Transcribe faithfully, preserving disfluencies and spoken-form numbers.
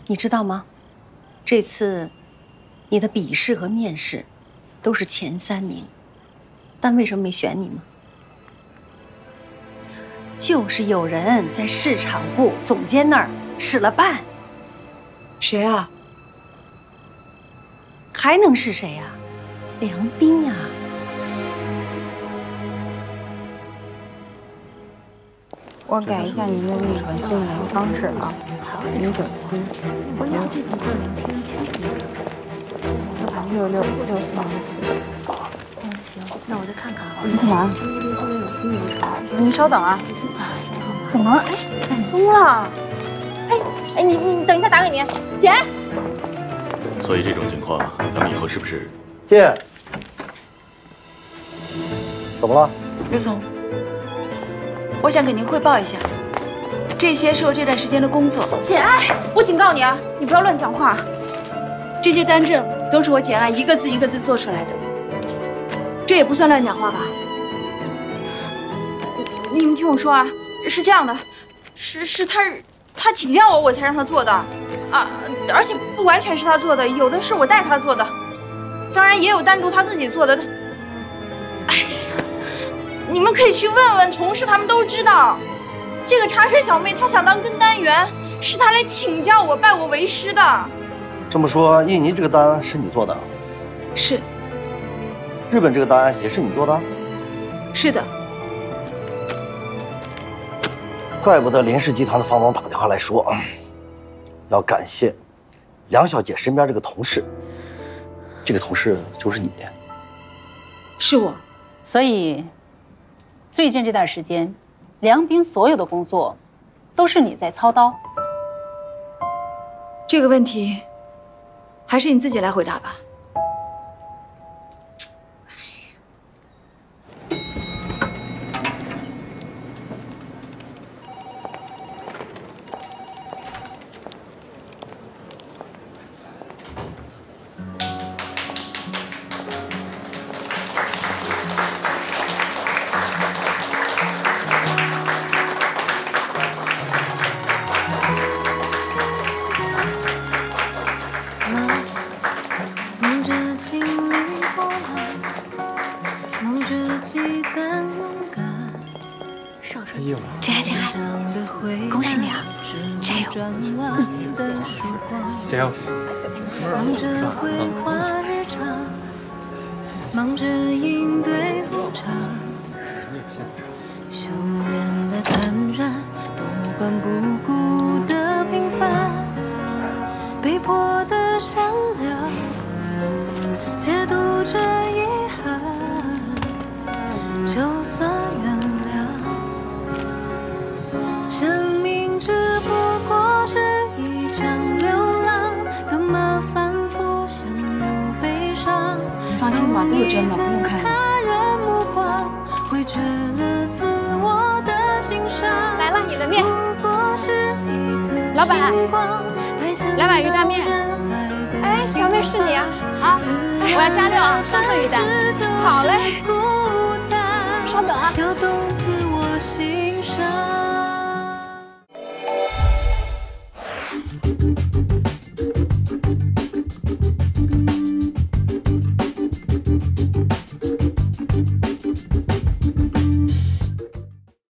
你知道吗？这次你的笔试和面试都是前三名，但为什么没选你吗？就是有人在市场部总监那儿使了绊。 谁啊？ 还能是谁呀？梁斌呀！ 我改一下您的那个姓名方式啊，零九七五六六六六四零。 嗯，行，那我再看看啊。 你干嘛？ 这边现在有新流程。 你稍等啊。 怎么了？哎，疯了！哎哎，你你等一下，打给你姐。 所以这种情况，咱们以后是不是？ 姐，怎么了？ 刘总，我想给您汇报一下，这些是我这段时间的工作。 简爱，我警告你啊，你不要乱讲话。 这些单证都是我简爱一个字一个字做出来的，这也不算乱讲话吧？ 你们听我说啊，是这样的，是是他他请教我，我才让他做的，啊，而且不完全是他做的，有的是我带他做的，当然也有单独他自己做的。哎呀，你们可以去问问同事，他们都知道，这个茶水小妹她想当跟单员，是她来请教我，拜我为师的。 这么说，印尼这个单是你做的？ 是。 日本这个单也是你做的？ 是的。 怪不得林氏集团的房东打电话来说，要感谢梁小姐身边这个同事。这个同事就是你。 是我。 所以，最近这段时间，梁斌所有的工作，都是你在操刀。 这个问题，还是你自己来回答吧。 简爱，简爱，恭喜你啊！加油！嗯， 加油！ 忙着规划日常，忙着应对无常，修炼的坦然，不管不顾的平凡，被迫的善良，解读着遗憾，就算原谅。生命只不过是一场流浪，怎么反复陷入悲伤？ 你放心吧，都是真的，不用看。 他人目光会缺了自我的欣赏。 来了，你的面。 老板， 来碗鱼大面。哎，小妹是你啊！啊，我要加料啊，上份鱼蛋。好嘞。稍等啊。